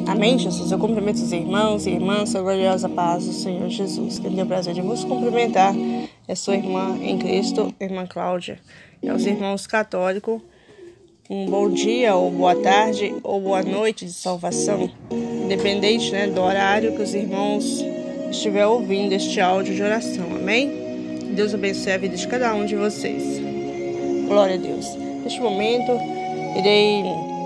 Amém, Jesus? Eu cumprimento os irmãos e irmãs, a gloriosa paz do Senhor Jesus. Que tenho o prazer de vos cumprimentar. É sua irmã em Cristo, irmã Cláudia. E aos irmãos católicos, um bom dia, ou boa tarde, ou boa noite de salvação, independente do horário que os irmãos estiverem ouvindo este áudio de oração. Amém? Deus abençoe a vida de cada um de vocês. Glória a Deus. Neste momento, irei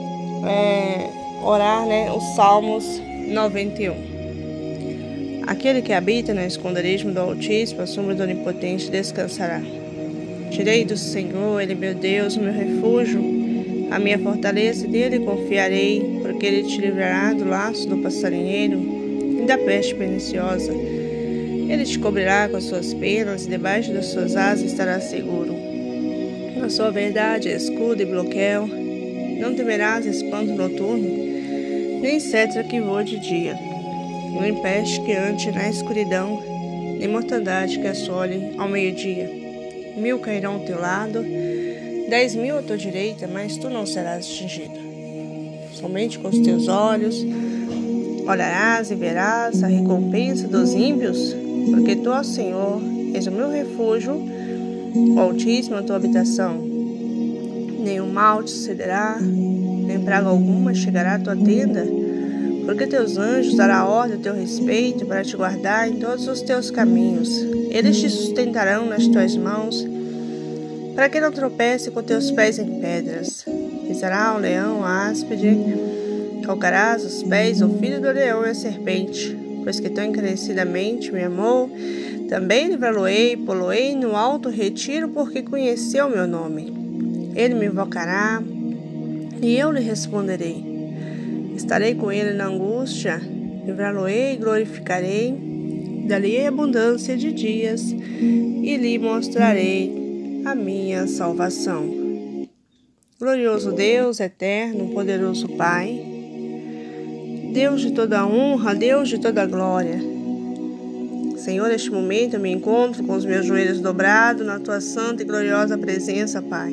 orar os Salmos 91. Aquele que habita no esconderijo do Altíssimo, a sombra do Onipotente descansará. Direi do Senhor, Ele meu Deus, meu refúgio, a minha fortaleza, e nele confiarei, porque Ele te livrará do laço do passarinheiro e da peste perniciosa. Ele te cobrirá com as suas penas, e debaixo das suas asas estarás seguro. Na sua verdade, escudo e bloqueio, não temerás espanto noturno, nem cetro que voe de dia, nem peste que ande na escuridão, nem mortandade que assole ao meio-dia. 1000 cairão ao teu lado, 10.000 à tua direita, mas tu não serás atingido. Somente com os teus olhos olharás e verás a recompensa dos ímpios, porque tu, ó Senhor, és o meu refúgio, o Altíssimo a tua habitação. Nenhum mal te sucederá, nem praga alguma chegará à tua tenda, porque teus anjos dará ordem a teu respeito para te guardar em todos os teus caminhos. Eles te sustentarão nas tuas mãos, para que não tropece com teus pés em pedras. Pisará o leão, a áspide, calcarás os pés, o filho do leão e a serpente, pois que tão encarecidamente me amou, também livrá-lo-ei, pô-lo-ei no alto retiro, porque conheceu o meu nome. Ele me invocará, e eu lhe responderei. Estarei com ele na angústia, livrá-lo-ei e glorificarei, darei abundância de dias, e lhe mostrarei a minha salvação. Glorioso Deus, eterno, poderoso Pai, Deus de toda honra, Deus de toda glória. Senhor, neste momento eu me encontro com os meus joelhos dobrados na tua santa e gloriosa presença, Pai.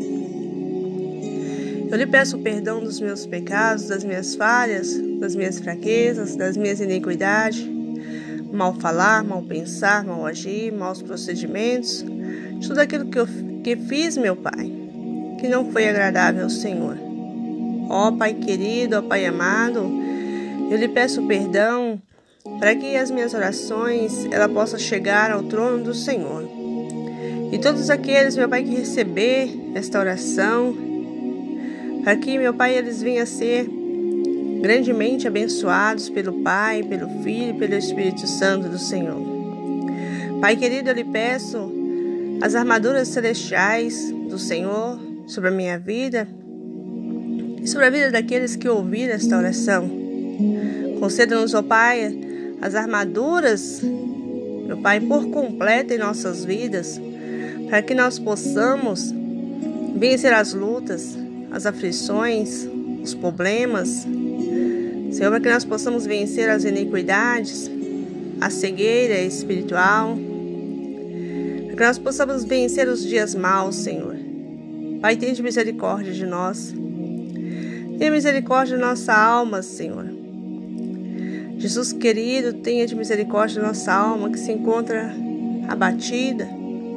Eu lhe peço perdão dos meus pecados, das minhas falhas, das minhas fraquezas, das minhas iniquidades, mal falar, mal pensar, mal agir, maus procedimentos, de tudo aquilo que fiz, meu Pai, que não foi agradável ao Senhor. Ó Pai querido, ó Pai amado, eu lhe peço perdão para que as minhas orações possam chegar ao trono do Senhor. E todos aqueles, meu Pai, que receber esta oração, para que, meu Pai, eles venham a ser grandemente abençoados pelo Pai, pelo Filho e pelo Espírito Santo do Senhor. Pai querido, eu lhe peço as armaduras celestiais do Senhor sobre a minha vida e sobre a vida daqueles que ouviram esta oração. Conceda-nos, ó Pai, as armaduras, meu Pai, por completo em nossas vidas, para que nós possamos vencer as lutas, as aflições, os problemas, Senhor, para que nós possamos vencer as iniquidades, a cegueira espiritual, para que nós possamos vencer os dias maus, Senhor. Pai, tenha misericórdia de nós. Tenha misericórdia da nossa alma, Senhor. Jesus querido, tenha de misericórdia da nossa alma que se encontra abatida.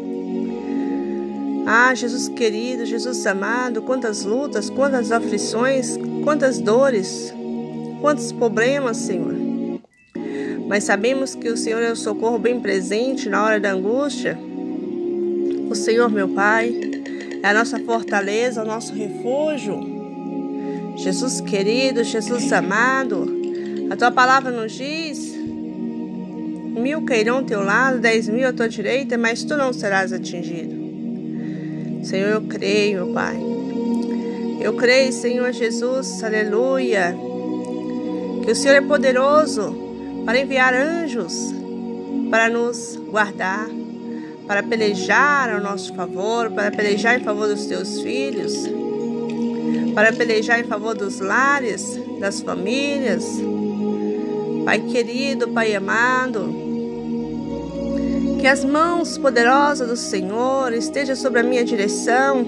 Ah, Jesus querido, Jesus amado, quantas lutas, quantas aflições, quantas dores, quantos problemas, Senhor. Mas sabemos que o Senhor é o socorro bem presente na hora da angústia. O Senhor, meu Pai, é a nossa fortaleza, o nosso refúgio. Jesus querido, Jesus amado, a tua palavra nos diz: 1000 cairão ao teu lado, 10.000 à tua direita, mas tu não serás atingido. Senhor, eu creio, meu Pai. Eu creio, Senhor Jesus, aleluia, que o Senhor é poderoso para enviar anjos para nos guardar, para pelejar ao nosso favor, para pelejar em favor dos teus filhos, para pelejar em favor dos lares, das famílias. Pai querido, Pai amado, que as mãos poderosas do Senhor estejam sobre a minha direção,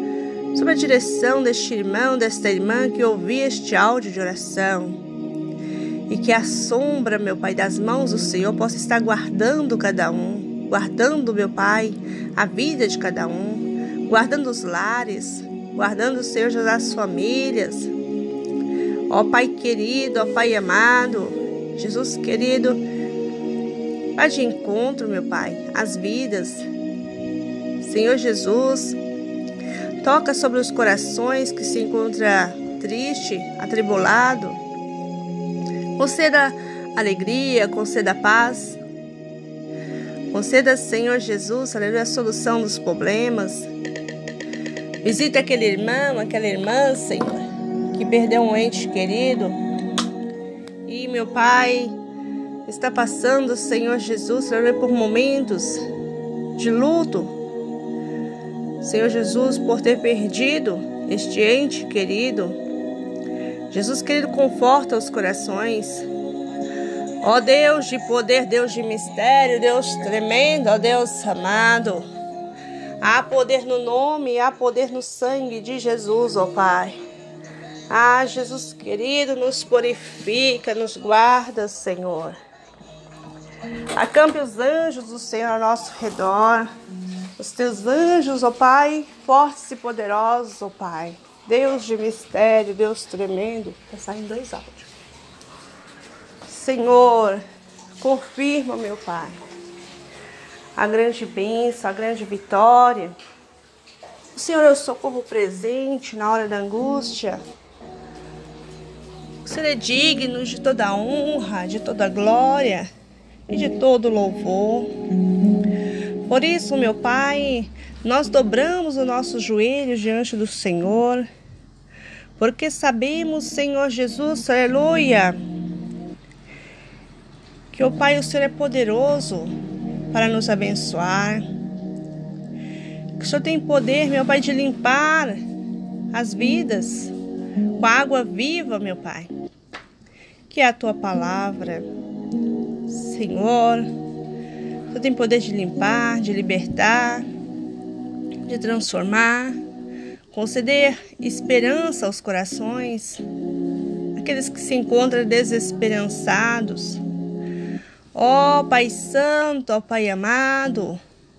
sobre a direção deste irmão, desta irmã que ouvi este áudio de oração. e que a sombra, meu Pai, das mãos do Senhor possa estar guardando cada um, guardando, meu Pai, a vida de cada um, guardando os lares, guardando, Senhor, as famílias. Ó Pai querido, ó Pai amado, Jesus querido, vai de encontro, meu Pai, às vidas. Senhor Jesus, toca sobre os corações que se encontram triste, atribulado. Conceda alegria, conceda paz. Conceda, Senhor Jesus, aleluia, a solução dos problemas. Visita aquele irmão, aquela irmã, Senhor, que perdeu um ente querido. E, meu Pai, está passando, Senhor Jesus, aleluia, por momentos de luto. Senhor Jesus, por ter perdido este ente querido. Jesus querido, conforta os corações. Ó Deus de poder, Deus de mistério, Deus tremendo, ó Deus amado. Há poder no nome, há poder no sangue de Jesus, ó Pai. Ah, Jesus querido, nos purifica, nos guarda, Senhor. Acampe os anjos do Senhor ao nosso redor. Os teus anjos, ó Pai, fortes e poderosos, ó Pai. Deus de mistério, Deus tremendo. Tá saindo 2 áudios. Senhor, confirma, meu Pai, a grande bênção, a grande vitória. O Senhor é o socorro presente na hora da angústia. O Senhor é digno de toda a honra, de toda a glória e de todo louvor. Por isso, meu Pai, nós dobramos os nossos joelhos diante do Senhor, porque sabemos, Senhor Jesus, aleluia, que, ó Pai, o Senhor é poderoso para nos abençoar, que o Senhor tem poder, meu Pai, de limpar as vidas com a água viva, meu Pai, que é a Tua palavra. Senhor, Tu tem poder de limpar, de libertar, de transformar, conceder esperança aos corações, aqueles que se encontram desesperançados. Ó Pai Santo, ó Pai amado,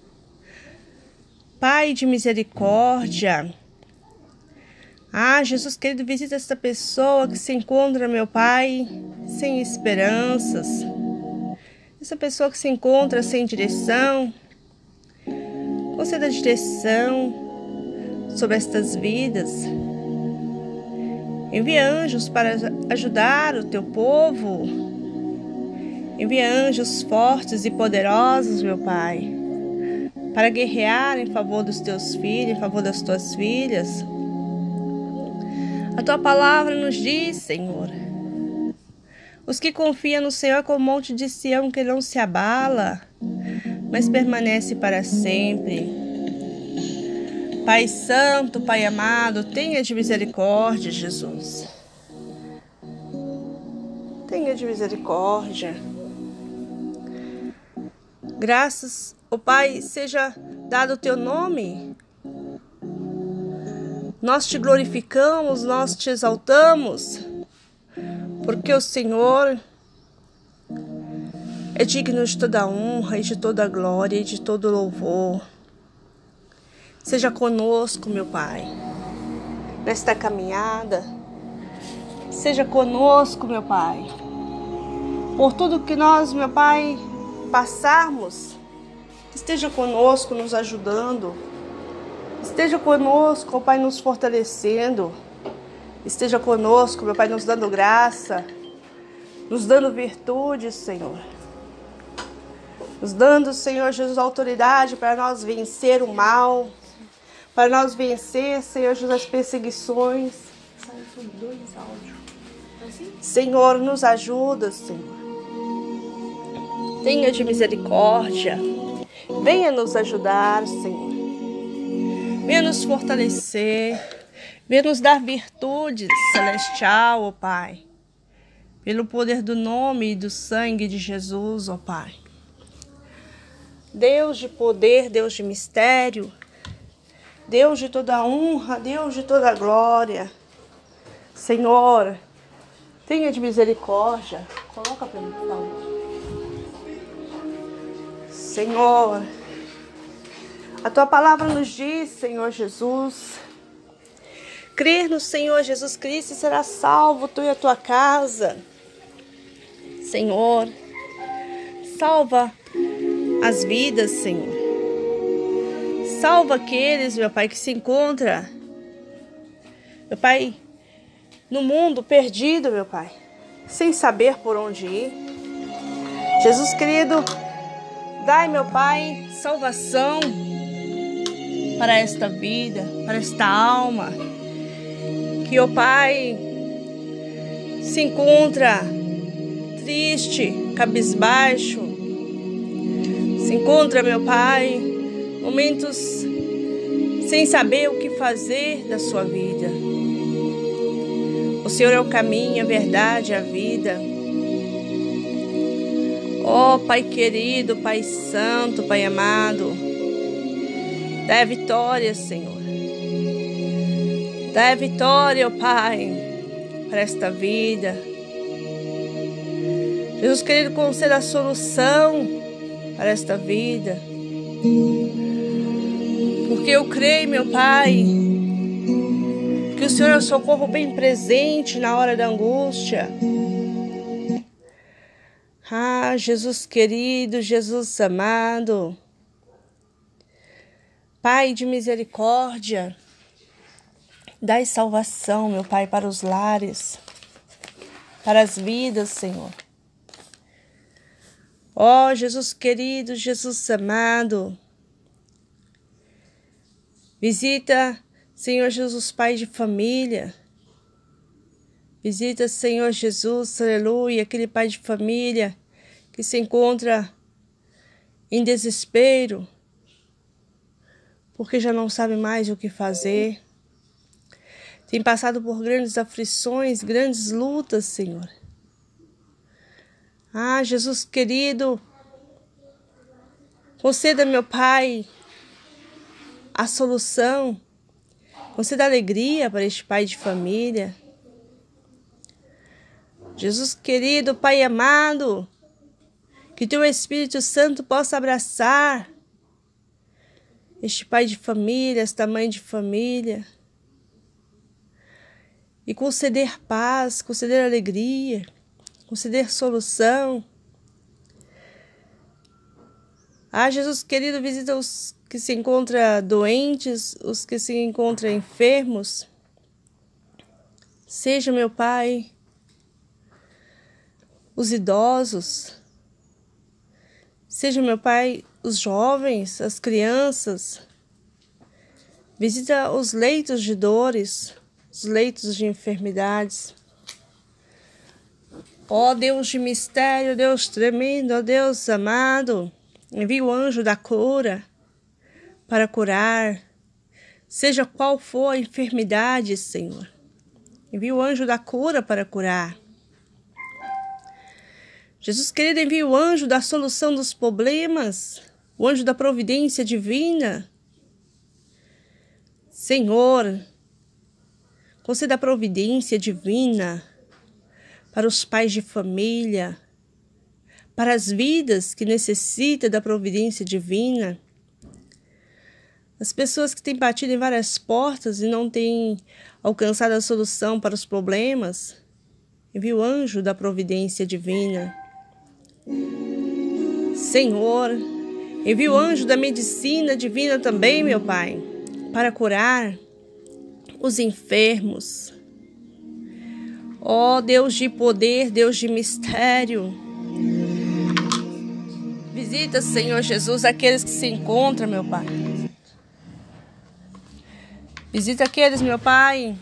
Pai de misericórdia. Ah, Jesus querido, visita esta pessoa que se encontra, meu Pai, sem esperanças. Essa pessoa que se encontra sem direção, conceda direção sobre estas vidas. Envia anjos para ajudar o teu povo. Envia anjos fortes e poderosos, meu Pai, para guerrear em favor dos teus filhos, em favor das tuas filhas. A tua palavra nos diz, Senhor, os que confiam no Senhor como o monte de Sião, que não se abala, mas permanece para sempre. Pai Santo, Pai amado, tenha de misericórdia, Jesus. Tenha de misericórdia. Graças, ó Pai, seja dado o teu nome. Nós te glorificamos, nós te exaltamos, porque o Senhor é digno de toda honra e de toda glória e de todo louvor. Seja conosco, meu Pai, nesta caminhada. Seja conosco, meu Pai, por tudo que nós, meu Pai, passarmos. Esteja conosco, nos ajudando. Esteja conosco, ó Pai, nos fortalecendo. Esteja conosco, meu Pai, nos dando graça, nos dando virtude, Senhor. Nos dando, Senhor Jesus, autoridade para nós vencer o mal, para nós vencer, Senhor Jesus, as perseguições. Senhor, nos ajuda, Senhor. Tenha de misericórdia. Venha nos ajudar, Senhor. Venha nos fortalecer. Venha nos dar virtude celestial, ó Pai. Pelo poder do nome e do sangue de Jesus, ó Pai. Deus de poder, Deus de mistério, Deus de toda honra, Deus de toda glória. Senhor, Tenha de misericórdia. Coloca para mim, por favor. Senhor, a tua palavra nos diz, Senhor Jesus, crer no Senhor Jesus Cristo e será salvo tu e a tua casa. Senhor, salva as vidas, Senhor. Salva aqueles, meu Pai, que se encontram, meu Pai, no mundo perdido, meu Pai, sem saber por onde ir. Jesus querido, dai, meu Pai, salvação para esta vida, para esta alma, que, ó Pai, se encontra triste, cabisbaixo, se encontra, meu Pai, momentos sem saber o que fazer da sua vida. O Senhor é o caminho, a verdade, a vida. Ó Pai querido, Pai santo, Pai amado, dá a vitória, Senhor. Dá a vitória, ó Pai, para esta vida. Jesus querido, conceda a solução para esta vida. Porque eu creio, meu Pai, que o Senhor é o socorro bem presente na hora da angústia. Ah, Jesus querido, Jesus amado, Pai de misericórdia, dai salvação, meu Pai, para os lares, para as vidas, Senhor. Ó, Jesus querido, Jesus amado, visita, Senhor Jesus, Pai de família. Visita, Senhor Jesus, aleluia, aquele pai de família que se encontra em desespero, porque já não sabe mais o que fazer. Tem passado por grandes aflições, grandes lutas, Senhor. Ah, Jesus querido, conceda, meu Pai, a solução, conceda alegria para este pai de família. Jesus querido, Pai amado, que teu Espírito Santo possa abraçar este pai de família, esta mãe de família, e conceder paz, conceder alegria, conceder solução. Ah, Jesus querido, visita os que se encontram doentes, os que se encontram enfermos. Seja, meu Pai, os idosos, seja, meu Pai, os jovens, as crianças. Visita os leitos de dores, os leitos de enfermidades. Ó Deus de mistério, Deus tremendo, ó Deus amado, envia o anjo da cura para curar, seja qual for a enfermidade, Senhor. Envia o anjo da cura para curar. Jesus querido, envia o anjo da solução dos problemas, o anjo da providência divina. Senhor, conceda a providência divina para os pais de família, para as vidas que necessitam da providência divina. As pessoas que têm batido em várias portas e não têm alcançado a solução para os problemas, envia o anjo da providência divina. Senhor, envia o anjo da medicina divina também, meu Pai, para curar os enfermos. Ó Deus de poder, Deus de mistério, visita, Senhor Jesus, aqueles que se encontram, meu Pai. Visita aqueles, meu Pai,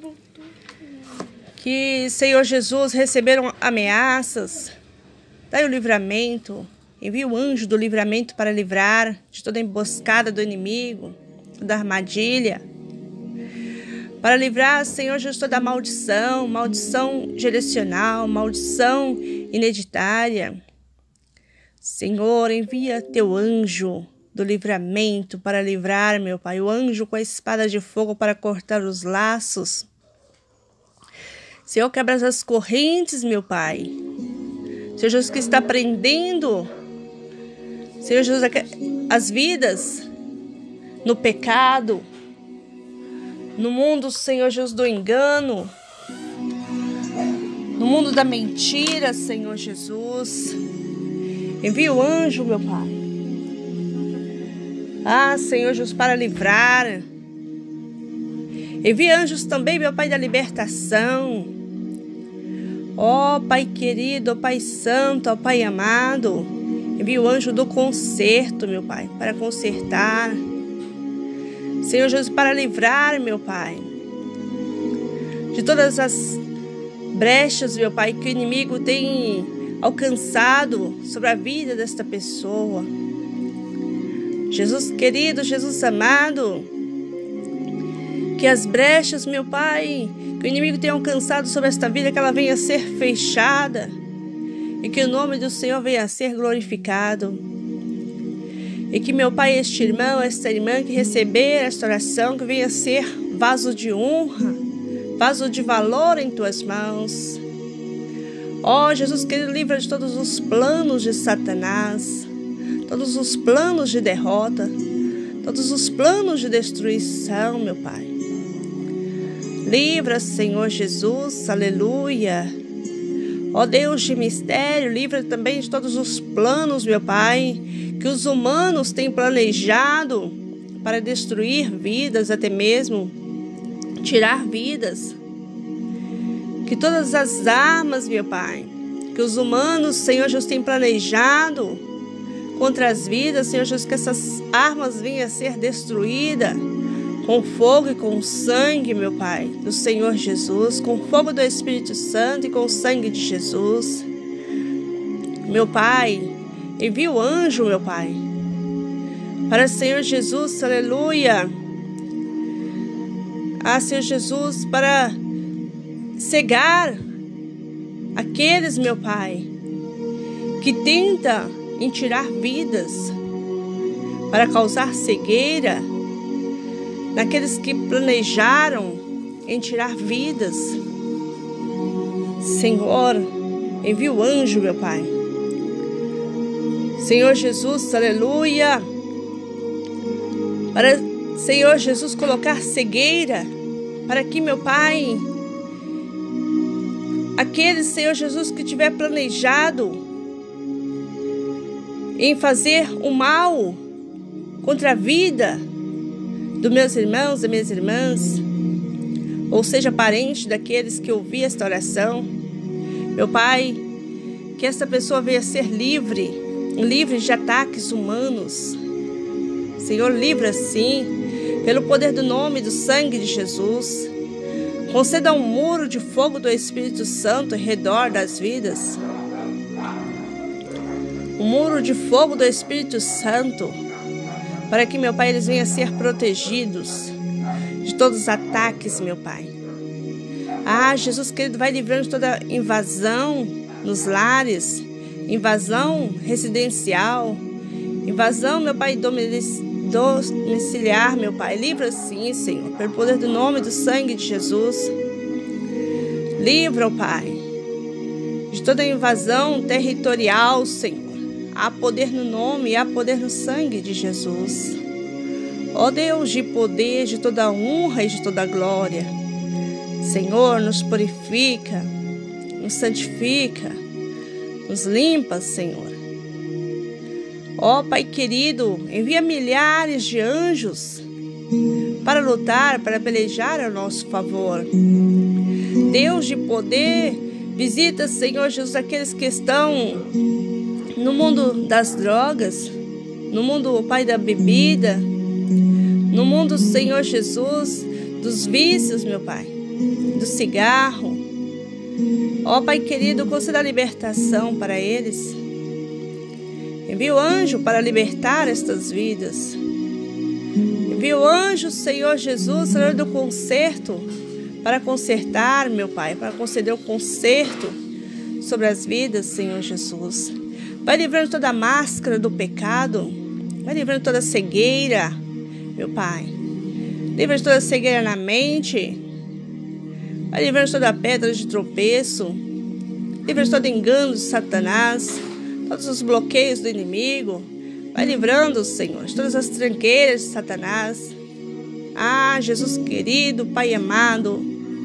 que, Senhor Jesus, receberam ameaças. Dai o livramento, envia o anjo do livramento para livrar de toda emboscada do inimigo, da armadilha. Para livrar, Senhor Jesus, toda maldição, maldição geracional, maldição hereditária. Senhor, envia teu anjo do livramento para livrar, meu Pai, o anjo com a espada de fogo para cortar os laços Senhor, quebra as correntes, meu Pai. Senhor Jesus, que está prendendo, Senhor Jesus, as vidas no pecado, no mundo, Senhor Jesus, do engano, no mundo da mentira, Senhor Jesus. Envia o anjo, meu Pai. Senhor Jesus, para livrar. Envia anjos também, meu Pai, da libertação. Pai querido, Pai santo, Pai amado. Envia o anjo do conserto, meu Pai, para consertar. Senhor Jesus, para livrar, meu Pai, de todas as brechas, meu Pai, que o inimigo tem alcançado sobre a vida desta pessoa. Jesus querido, Jesus amado, que as brechas, meu Pai, que o inimigo tem alcançado sobre esta vida, que ela venha a ser fechada e que o nome do Senhor venha a ser glorificado. E que, meu Pai, este irmão, esta irmã que receber esta oração, que venha a ser vaso de honra, vaso de valor em tuas mãos. Jesus querido, livra de todos os planos de Satanás, todos os planos de derrota, todos os planos de destruição, meu Pai. Livra, Senhor Jesus, aleluia. Deus de mistério, livra também de todos os planos, meu Pai, que os humanos têm planejado para destruir vidas, até mesmo tirar vidas. Que todas as armas, meu Pai, que os humanos, Senhor Jesus, têm planejado contra as vidas, Senhor Jesus, que essas armas venham a ser destruídas com fogo e com sangue, meu Pai, do Senhor Jesus, com fogo do Espírito Santo e com o sangue de Jesus. Meu Pai, envia o anjo, meu Pai, para o Senhor Jesus, aleluia. Senhor Jesus, para cegar aqueles, meu Pai, que tenta em tirar vidas, para causar cegueira naqueles que planejaram em tirar vidas. Senhor, envia o anjo, meu Pai. Senhor Jesus, aleluia, para, Senhor Jesus, colocar cegueira, para que, meu Pai, aqueles, Senhor Jesus, que tiver planejado em fazer o mal contra a vida dos meus irmãos e minhas irmãs, ou seja, parente daqueles que ouvi esta oração, meu Pai, que esta pessoa venha a ser livre de ataques humanos. Senhor, livra sim, pelo poder do nome e do sangue de Jesus. Conceda um muro de fogo do Espírito Santo ao redor das vidas. Um muro de fogo do Espírito Santo, para que, meu Pai, eles venham a ser protegidos de todos os ataques, meu Pai. Jesus querido, vai livrando de toda invasão nos lares, invasão residencial, invasão, meu Pai, domiciliar, meu Pai. Livra sim, Senhor, pelo poder do nome e do sangue de Jesus. Livra, Pai, de toda invasão territorial, Senhor. Há poder no nome e há poder no sangue de Jesus. Deus de poder, de toda honra e de toda glória. Senhor, nos purifica, nos santifica, nos limpa, Senhor. Pai querido, envia milhares de anjos para lutar, para pelejar a nosso favor. Deus de poder, visita, Senhor Jesus, aqueles que estão no mundo das drogas, no mundo, Pai, da bebida, no mundo, Senhor Jesus, dos vícios, meu Pai, do cigarro. Pai querido, conceda a libertação para eles. Envia o anjo para libertar estas vidas. Envia o anjo, Senhor Jesus, Senhor do conserto, para consertar, meu Pai, para conceder o conserto sobre as vidas, Senhor Jesus. Vai livrando toda a máscara do pecado. Vai livrando toda a cegueira, meu Pai. Livra de toda a cegueira na mente. Vai livrando toda pedra de tropeço. Livra todo engano de Satanás. Todos os bloqueios do inimigo. Vai livrando, Senhor, de todas as tranqueiras de Satanás. Ah, Jesus querido, Pai amado.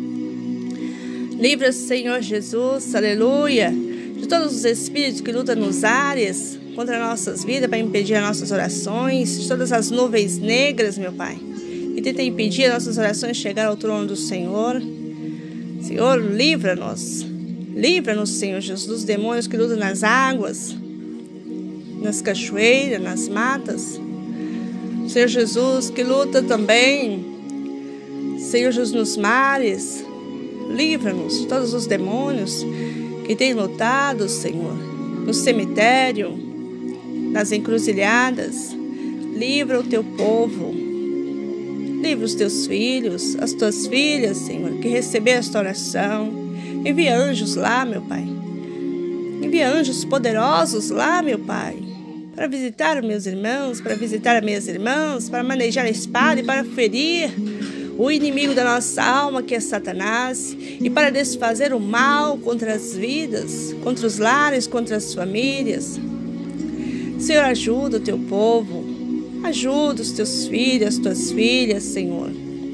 Livra, Senhor Jesus, aleluia, de todos os espíritos que lutam nos ares contra nossas vidas para impedir as nossas orações, de todas as nuvens negras, meu Pai, que tentam impedir as nossas orações chegar ao trono do Senhor. Senhor, livra-nos, Senhor Jesus, dos demônios que lutam nas águas, nas cachoeiras, nas matas. Senhor Jesus, que luta também, Senhor Jesus, nos mares. Livra-nos de todos os demônios que têm lutado, Senhor, no cemitério, nas encruzilhadas. Livra o teu povo. Livra os teus filhos, as tuas filhas, Senhor, que receberam esta oração. Envia anjos lá, meu Pai. Envia anjos poderosos lá, meu Pai, para visitar os meus irmãos, para visitar as minhas irmãs, para manejar a espada e para ferir o inimigo da nossa alma, que é Satanás, e para desfazer o mal contra as vidas, contra os lares, contra as famílias. Senhor, ajuda o teu povo, ajuda os teus filhos, as tuas filhas, Senhor.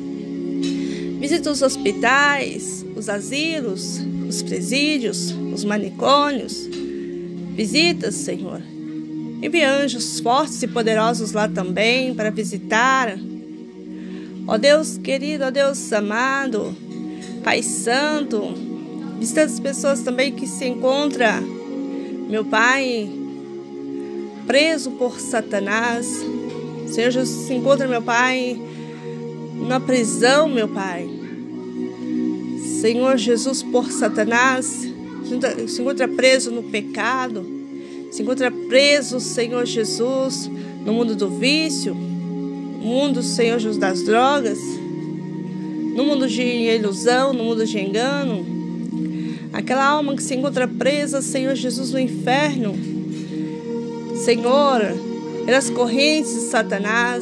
Visita os hospitais, os asilos, os presídios, os manicômios. Visita, Senhor. Envia anjos fortes e poderosos lá também para visitar. Ó Deus querido, ó Deus amado, Pai Santo, visita as pessoas também que se encontram, meu Pai, preso por Satanás. Senhor Jesus, se encontra, meu Pai, na prisão, meu Pai. Senhor Jesus, por Satanás, se encontra preso no pecado, se encontra preso, Senhor Jesus, no mundo do vício, no mundo, Senhor Jesus, das drogas, no mundo de ilusão, no mundo de engano. Aquela alma que se encontra presa, Senhor Jesus, no inferno, Senhor, pelas correntes de Satanás.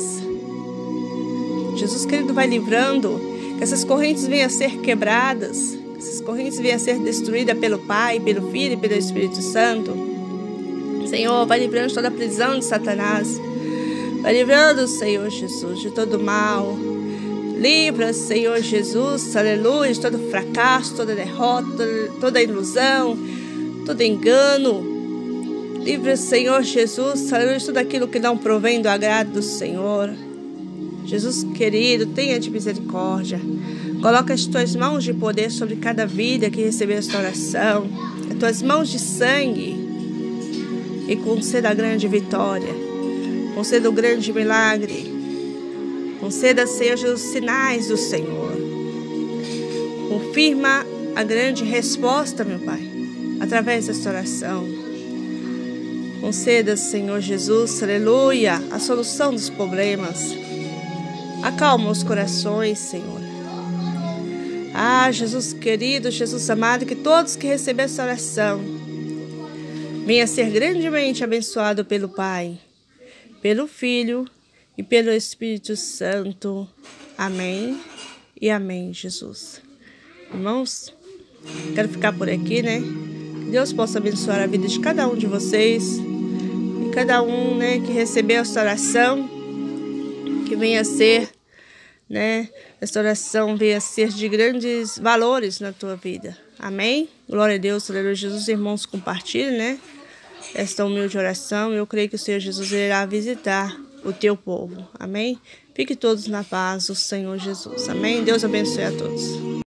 Jesus querido, vai livrando, que essas correntes venham a ser quebradas, que essas correntes venham a ser destruídas pelo Pai, pelo Filho e pelo Espírito Santo. Senhor, vai livrando de toda a prisão de Satanás. Vai livrando, Senhor Jesus, de todo mal. Livra, Senhor Jesus, aleluia, de todo fracasso, toda derrota, toda ilusão, todo engano. Livra, Senhor Jesus, aleluia, de tudo aquilo que não provém do agrado do Senhor. Jesus querido, tenha de misericórdia. Coloca as tuas mãos de poder sobre cada vida que recebeu esta oração. As tuas mãos de sangue. E conceda a grande vitória. Conceda o grande milagre. Conceda, Senhor Jesus, sinais do Senhor. Confirma a grande resposta, meu Pai, através desta oração. Conceda, Senhor Jesus, aleluia, a solução dos problemas. Acalma os corações, Senhor. Ah, Jesus querido, Jesus amado, que todos que receberam essa oração venha a ser grandemente abençoado pelo Pai, pelo Filho e pelo Espírito Santo. Amém e amém, Jesus. Irmãos, quero ficar por aqui, né? Que Deus possa abençoar a vida de cada um de vocês e cada um, né, que recebeu essa oração, que venha a ser, né, essa oração venha a ser de grandes valores na tua vida. Amém? Glória a Deus, aleluia. Jesus, irmãos, compartilhem, né, esta humilde oração. Eu creio que o Senhor Jesus irá visitar o teu povo. Amém? Fique todos na paz do Senhor Jesus. Amém? Deus abençoe a todos.